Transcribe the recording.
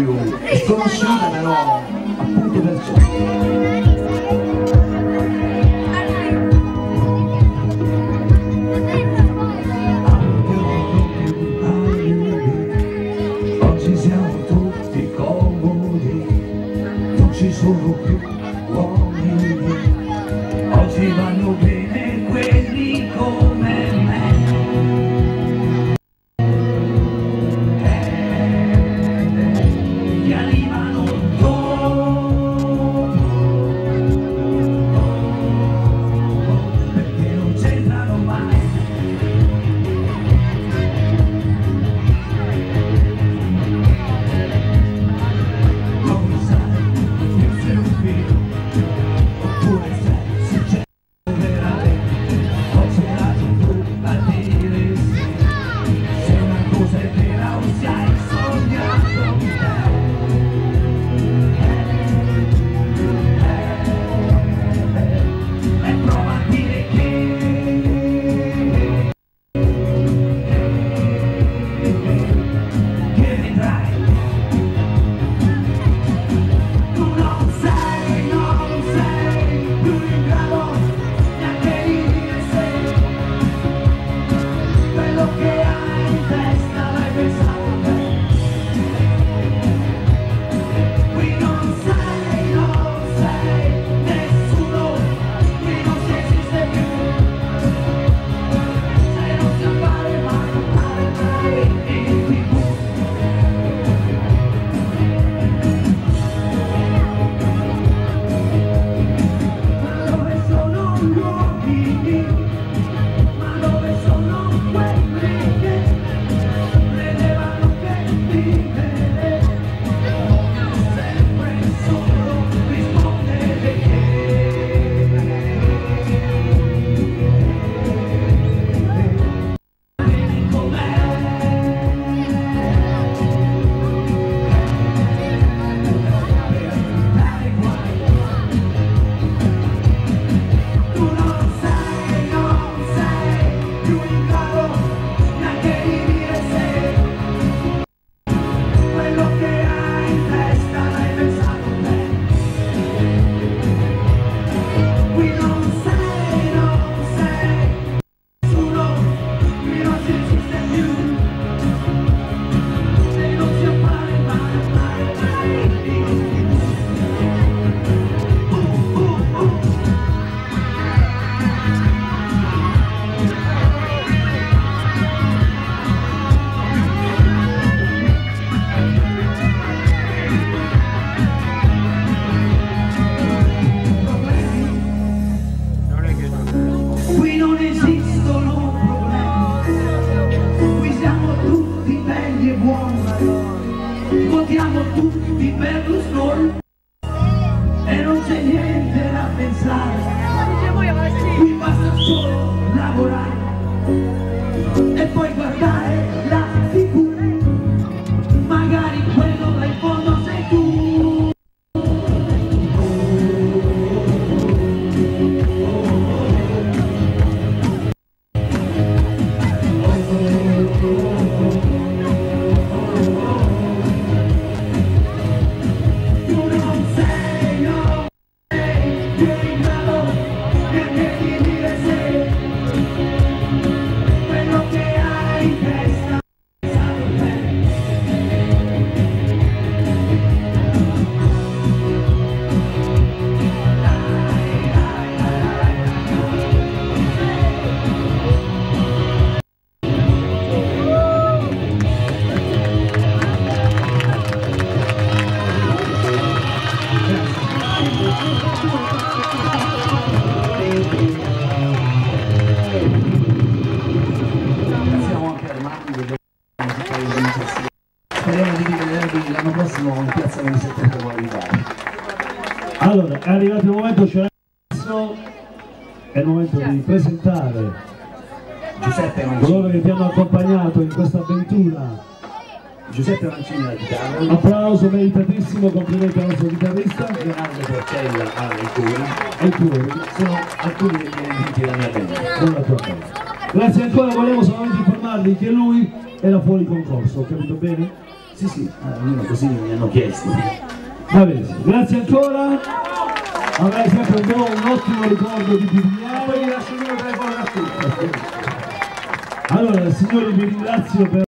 più sconosciuta, però appunto perciò. Sono più uomini, oggi vanno bene quelli come me. Che arrivano dopo, perché non c'entrano mai. Come sai, sei un figlio, oppure sei successo veramente, ho girato tu a dire sì, se una cosa è vera o se hai sognato te. E prova a dire che vedrai. Qui non esistono problemi, qui siamo tutti belli e buoni, votiamo tutti Berlusconi e non c'è niente da pensare, qui basta solo lavorare e poi guardare la TV, magari quello là in fondo sei tu. Speriamo di rivedervi l'anno prossimo in piazza 27 per arrivare. Allora, è arrivato il momento, è il momento di presentare Giuseppe Mancini. coloro che ti hanno accompagnato in questa avventura. Giuseppe Mancini alla chitarra. Applauso meritatissimo, complimenti al nostro chitarrista. Leonardo Porcella ai cori. E cori. Sono alcuni degli elementi della mia band. Con la tua band. Grazie ancora, volevo solamente informarvi che lui era fuori concorso, ho capito bene? Sì, almeno così mi hanno chiesto. Va bene, grazie ancora. Avrai sempre un ottimo ricordo di Birigliano. Poi vi lascio il mio telefono da tutti. Allora, signori, vi ringrazio per